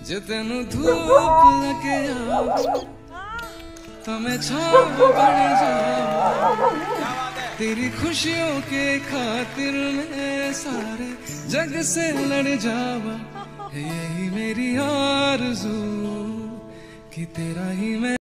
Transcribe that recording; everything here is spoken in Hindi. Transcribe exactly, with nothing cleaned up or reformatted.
जे तेनू धूप लगे तो मैं छाव बन जाऊं। तेरी खुशियों के खातिर मैं सारे जग से लड़ जावा। यही मेरी आरज़ू कि तेरा ही मैं